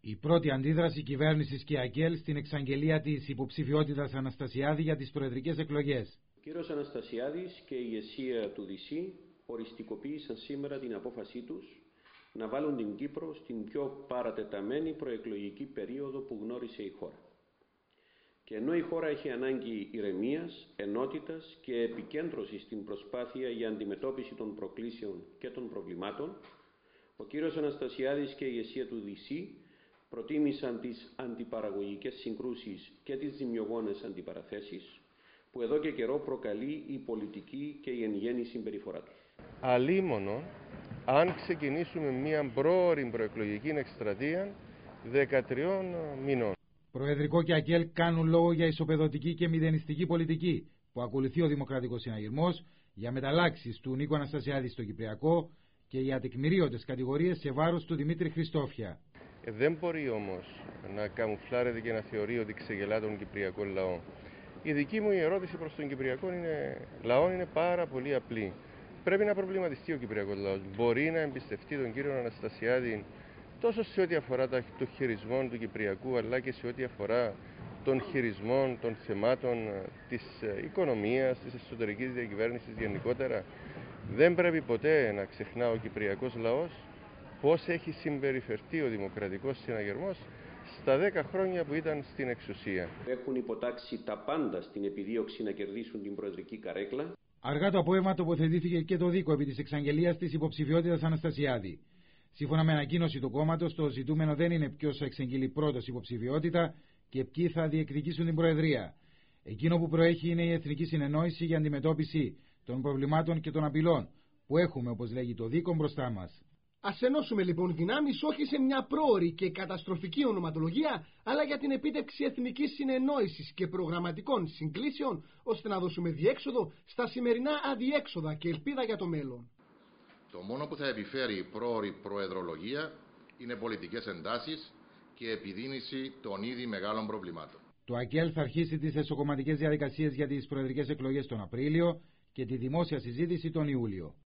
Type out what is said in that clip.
Η πρώτη αντίδραση κυβέρνησης και ΑΚΕΛ στην εξαγγελία της υποψηφιότητας Αναστασιάδη για τις προεδρικές εκλογές. Ο κύριος Αναστασιάδης και η ηγεσία του ΔΣ οριστικοποίησαν σήμερα την απόφασή τους να βάλουν την Κύπρο στην πιο παρατεταμένη προεκλογική περίοδο που γνώρισε η χώρα. Και ενώ η χώρα έχει ανάγκη ηρεμίας, ενότητας και επικέντρωσης στην προσπάθεια για αντιμετώπιση των προκλήσεων και των προβλημάτων, ο κύριος Αναστασιάδης και η ηγεσία του ΔΣ προτίμησαν τις αντιπαραγωγικές συγκρούσεις και τις ζημιογόνες αντιπαραθέσεις που εδώ και καιρό προκαλεί η πολιτική και η εν γέννη συμπεριφορά τους. Αλίμονο, αν ξεκινήσουμε μια πρόωρη προεκλογική εκστρατεία 13 μηνών. Προεδρικό και ΑΚΕΛ κάνουν λόγο για ισοπεδωτική και μηδενιστική πολιτική που ακολουθεί ο Δημοκρατικός Συναγερμός για μεταλλάξεις του Νίκου Αναστασιάδη στο Κυπριακό και για τεκμηρίωτες κατηγορίες σε βάρος του Δημήτρη Χριστόφια. Δεν μπορεί όμως να καμουφλάρεται και να θεωρεί ότι ξεγελά τον Κυπριακό λαό. Η δική μου ερώτηση προς τον Κυπριακό λαό είναι πάρα πολύ απλή. Πρέπει να προβληματιστεί ο Κυπριακός λαός. Μπορεί να εμπιστευτεί τον κύριο Αναστασιάδη τόσο σε ό,τι αφορά το χειρισμό του Κυπριακού, αλλά και σε ό,τι αφορά τον χειρισμό των θεμάτων της οικονομίας, της εσωτερικής διακυβέρνησης γενικότερα. Δεν πρέπει ποτέ να ξεχνά ο Κυπριακός λαός πώς έχει συμπεριφερθεί ο Δημοκρατικός Συναγερμός στα 10 χρόνια που ήταν στην εξουσία. Έχουν υποτάξει τα πάντα στην επιδίωξη να κερδίσουν την προεδρική καρέκλα. Αργά το απόγευμα τοποθετήθηκε και το δίκο επί της εξαγγελίας της υποψηφιότητας Αναστασιάδη. Σύμφωνα με ανακοίνωση του κόμματος, το ζητούμενο δεν είναι ποιος θα εξαγγείλει πρώτος υποψηφιότητα και ποιοι θα διεκδικήσουν την Προεδρία. Εκείνο που προέχει είναι η εθνική συνεννόηση για αντιμετώπιση των προβλημάτων και των απειλών που έχουμε, όπως λέγει το δίκο, μπροστά μας. Ας ενώσουμε λοιπόν δυνάμεις όχι σε μια πρόωρη και καταστροφική ονοματολογία, αλλά για την επίτευξη εθνικής συνεννόησης και προγραμματικών συγκλήσεων, ώστε να δώσουμε διέξοδο στα σημερινά αδιέξοδα και ελπίδα για το μέλλον. Το μόνο που θα επιφέρει η πρόωρη προεδρολογία είναι πολιτικές εντάσεις και επιδείνηση των ήδη μεγάλων προβλημάτων. Το ΑΚΕΛ θα αρχίσει τις εσωκομματικές διαδικασίες για τις προεδρικές εκλογές τον Απρίλιο και τη δημόσια συζήτηση τον Ιούλιο.